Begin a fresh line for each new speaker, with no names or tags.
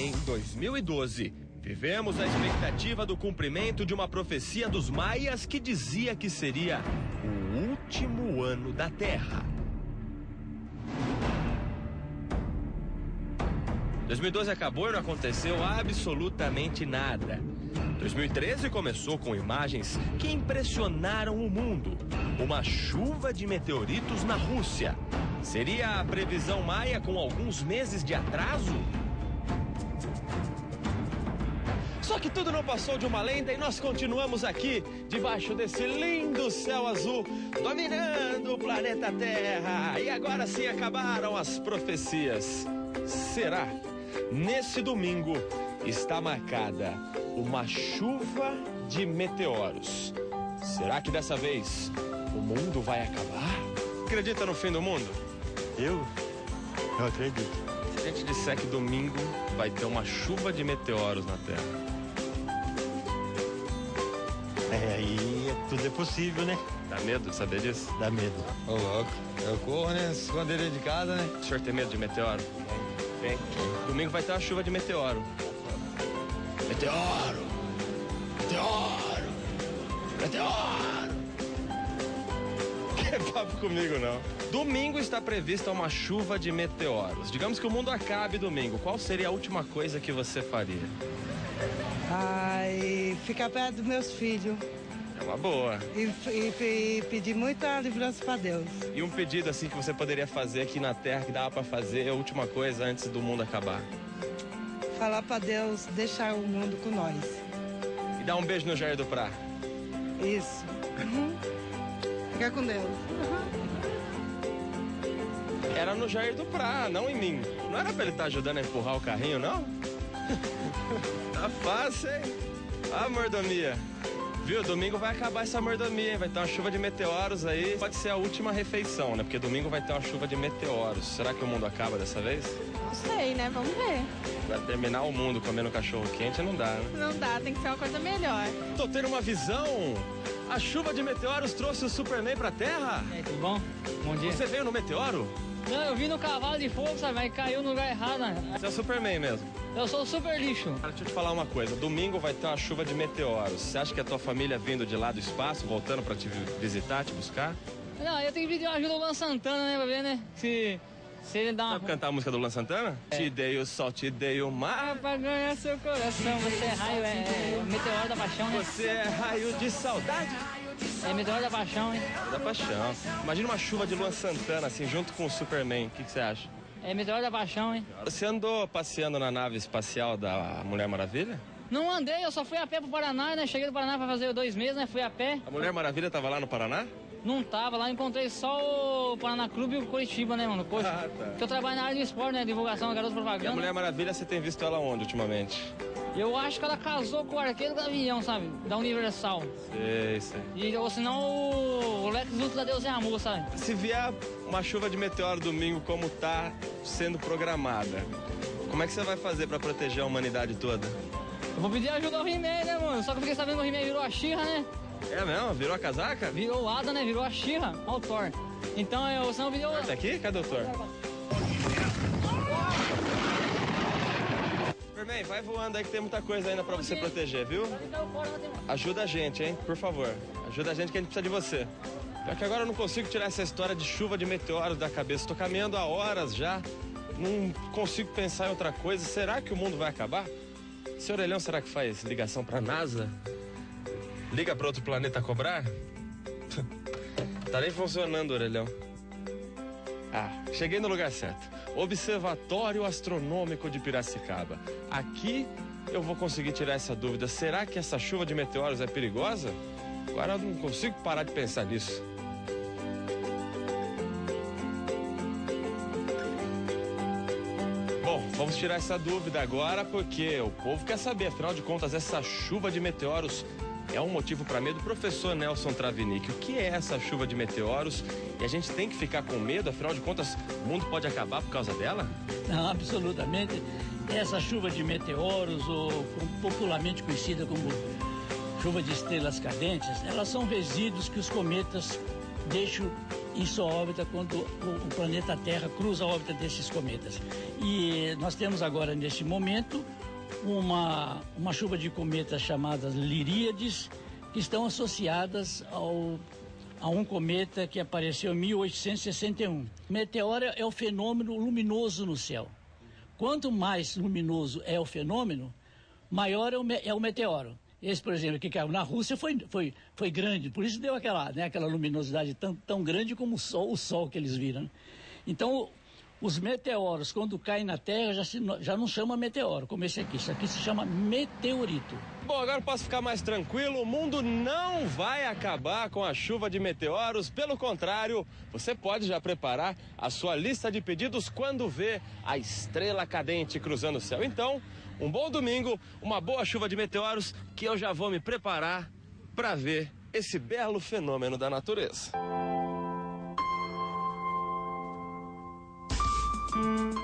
Em 2012, vivemos a expectativa do cumprimento de uma profecia dos maias que dizia que seria o último ano da Terra. 2012 acabou e não aconteceu absolutamente nada. 2013 começou com imagens que impressionaram o mundo. Uma chuva de meteoritos na Rússia. Seria a previsão maia com alguns meses de atraso? Só que tudo não passou de uma lenda e nós continuamos aqui, debaixo desse lindo céu azul, dominando o planeta Terra. E agora sim acabaram as profecias. Será? Nesse domingo está marcada uma chuva de meteoros. Será que dessa vez o mundo vai acabar? Acredita no fim do mundo?
Eu acredito.
Se a gente disser que domingo vai ter uma chuva de meteoros na Terra.
Aí tudo é possível, né?
Dá medo de saber disso?
Dá medo.
Ô, louco. Eu corro, né? Esconder ele de casa, né?
O senhor tem medo de meteoro? Tem. Domingo vai ter uma chuva de meteoro. Meteoro! Meteoro! Meteoro! Que papo comigo, não. Domingo está prevista uma chuva de meteoros. Digamos que o mundo acabe domingo. Qual seria a última coisa que você faria?
Ai, ficar perto dos meus filhos.
É uma boa.
E pedir muita livrança para Deus.
E um pedido assim que você poderia fazer aqui na Terra, que dava para fazer a última coisa antes do mundo acabar?
Falar para Deus deixar o mundo com nós.
E dar um beijo no Jair do Prá.
Isso. Fica com Deus.
Era no Jair do Prá, não em mim. Não era pra ele estar ajudando a empurrar o carrinho, não? Tá fácil, hein? A mordomia. Viu? Domingo vai acabar essa mordomia, hein? Vai ter uma chuva de meteoros aí. Pode ser a última refeição, né? Porque domingo vai ter uma chuva de meteoros. Será que o mundo acaba dessa vez?
Não sei, né? Vamos ver.
Vai terminar o mundo comendo cachorro quente, não dá, né?
Não dá, tem que ser uma coisa melhor.
Tô tendo uma visão. A chuva de meteoros trouxe o Superman pra Terra?
E aí, tudo bom? Bom dia.
Você veio no meteoro?
Não, eu vim no cavalo de fogo, sabe? Mas caiu no lugar errado, né?
Você é o Superman mesmo.
Eu sou o super lixo.
Cara, deixa eu te falar uma coisa. Domingo vai ter uma chuva de meteoros. Você acha que a tua família vindo de lá do espaço, voltando pra te visitar, te buscar?
Não, eu tenho que pedir uma ajuda ao Luan Santana, né? Pra ver, né? Se ele dá uma...
Sabe cantar a música do Luan Santana?
É.
Te dei o sol, te dei o mar.
Pra ganhar seu coração, você é raio, é meteoro da paixão, né?
Você é raio de saudade.
É meteoro da paixão, hein?
Da paixão. Imagina uma chuva de Luan Santana, assim, junto com o Superman. O que você acha?
É meteoro da paixão, hein?
Você andou passeando na nave espacial da Mulher Maravilha?
Não andei, eu só fui a pé pro Paraná, né? Cheguei do Paraná pra fazer 2 meses, né? Fui a pé.
A Mulher Maravilha tava lá no Paraná?
Não tava lá, encontrei só o Paraná Clube e o Curitiba, né, mano? Poxa,
Ah, tá.
porque eu trabalho na área do esporte, né? Divulgação, garoto
E a
propaganda.
Mulher Maravilha, você tem visto ela onde ultimamente?
Eu acho que ela casou com o arqueiro do avião, sabe? Da Universal.
Sei.
E, ou senão o Lex Luthor da Deus é Amor, sabe?
Se vier uma chuva de meteoro domingo como tá sendo programada, como é que você vai fazer pra proteger a humanidade toda?
Eu vou pedir ajuda ao He-Man, né, mano? Só que eu fiquei sabendo que o He-Man virou a She-Ra, né?
É mesmo? Virou a casaca?
Virou o Adam, né? Virou a She-Ra, ao Thor. Então eu só pedi...
Tá aqui? Cadê o Thor? Superman, vai voando aí que tem muita coisa ainda pra você proteger, viu? Ajuda a gente, hein? Por favor. Ajuda a gente que a gente precisa de você. Pior que agora eu não consigo tirar essa história de chuva de meteoros da cabeça. Tô caminhando há horas já. Não consigo pensar em outra coisa. Será que o mundo vai acabar? Esse orelhão será que faz ligação pra NASA? Liga pra outro planeta cobrar? Tá nem funcionando o orelhão. Ah, cheguei no lugar certo. Observatório Astronômico de Piracicaba. Aqui eu vou conseguir tirar essa dúvida. Será que essa chuva de meteoros é perigosa? Agora eu não consigo parar de pensar nisso. Bom, vamos tirar essa dúvida agora porque o povo quer saber. Afinal de contas, essa chuva de meteoros é um motivo para medo? Professor Nelson Travinick, o que é essa chuva de meteoros? E a gente tem que ficar com medo? Afinal de contas, o mundo pode acabar por causa dela?
Não, absolutamente. Essa chuva de meteoros, ou popularmente conhecida como chuva de estrelas cadentes, elas são resíduos que os cometas deixam em sua órbita quando o planeta Terra cruza a órbita desses cometas. E nós temos agora, neste momento, uma chuva de cometas chamadas Liríades, que estão associadas a um cometa que apareceu em 1861. Meteoro é o fenômeno luminoso no céu. Quanto mais luminoso é o fenômeno, maior é o meteoro. Esse, por exemplo, que caiu na Rússia foi grande, por isso deu aquela luminosidade tão grande como o Sol que eles viram. Então, os meteoros, quando caem na Terra, já não chama meteoro, como esse aqui. Isso aqui se chama meteorito.
Bom, agora eu posso ficar mais tranquilo. O mundo não vai acabar com a chuva de meteoros. Pelo contrário, você pode já preparar a sua lista de pedidos quando vê a estrela cadente cruzando o céu. Então, um bom domingo, uma boa chuva de meteoros, que eu já vou me preparar para ver esse belo fenômeno da natureza.